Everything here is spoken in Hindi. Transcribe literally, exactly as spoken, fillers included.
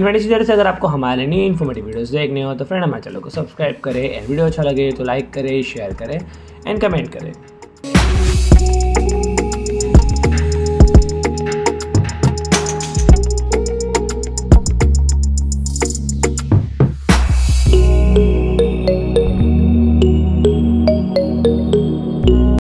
एंड फ्रेंड इसी तरह से अगर आपको हमारे नई इन्फॉर्मेटिव वीडियोस देखने हो तो फ्रेंड हमारे चैनल को सब्सक्राइब करें एंड वीडियो अच्छा लगे तो लाइक करें, शेयर करें एंड कमेंट करें।